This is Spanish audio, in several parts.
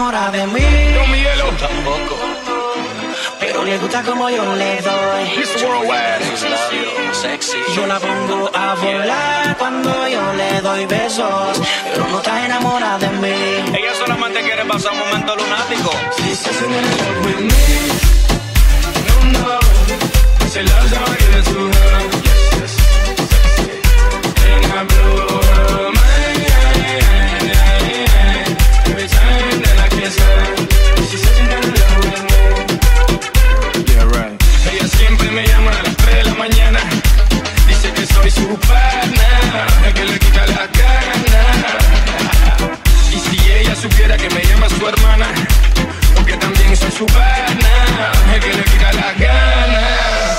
enamora de mí. No, mi hielo. Tampoco. Pero le gusta como yo le doy. Mr. Worldwide. Sexy. Yo la pongo a volar cuando yo le doy besos. Pero no está enamorada de mí. Ella solamente quiere pasar un momento lunático. She's in love with me. No, no. She loves how I give it to her. Yes, yes. And I blow her mind. Every time that I kiss her, she's in love with me. Yeah, right. Ella siempre me llama a las 3 de la mañana. Dice que soy su partner, el que le quita la gana. Y si ella supiera que me llama su hermana, porque también soy su partner, el que le quita la gana.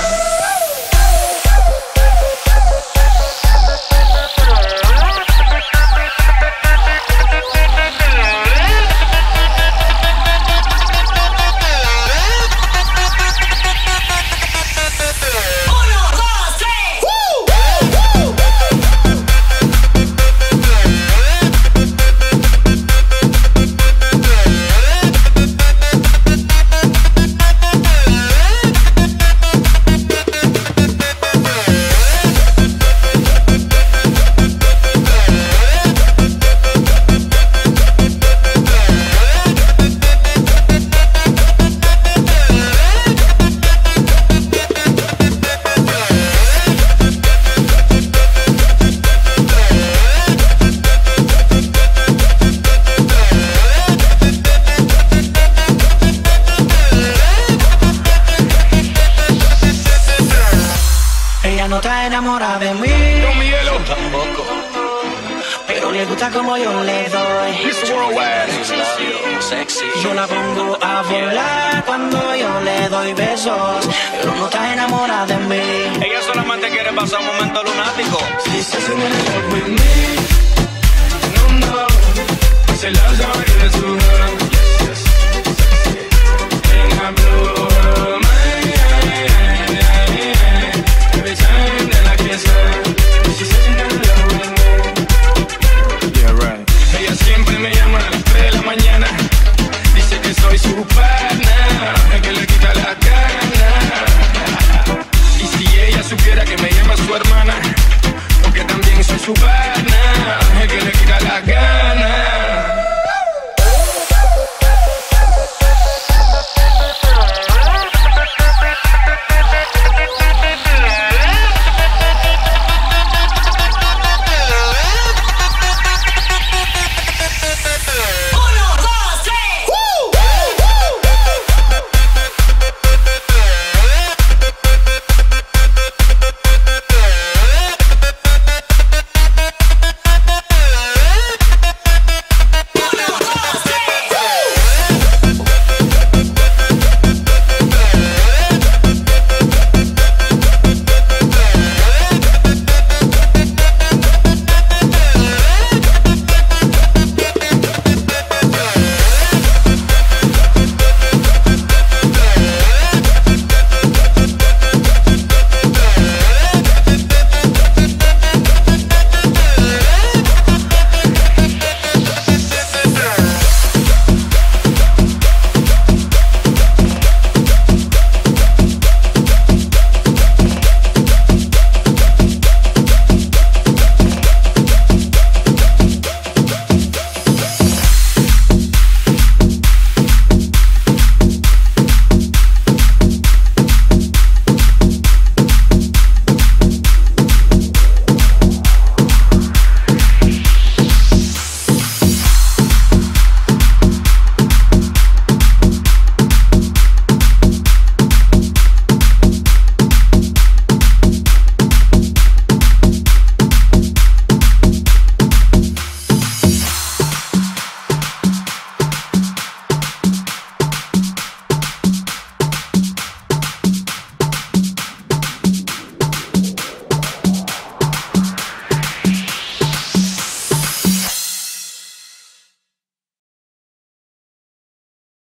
No está enamorada de mí. No, mi hielo. Tampoco. Pero le gusta como yo le doy. Mr. Worldwide. Sexy. Yo la pongo a volar cuando yo le doy besos. Pero no está enamorada de mí. Ella solamente quiere pasar un momento lunático. She's in love with me. No, no. She loves how I give it to her.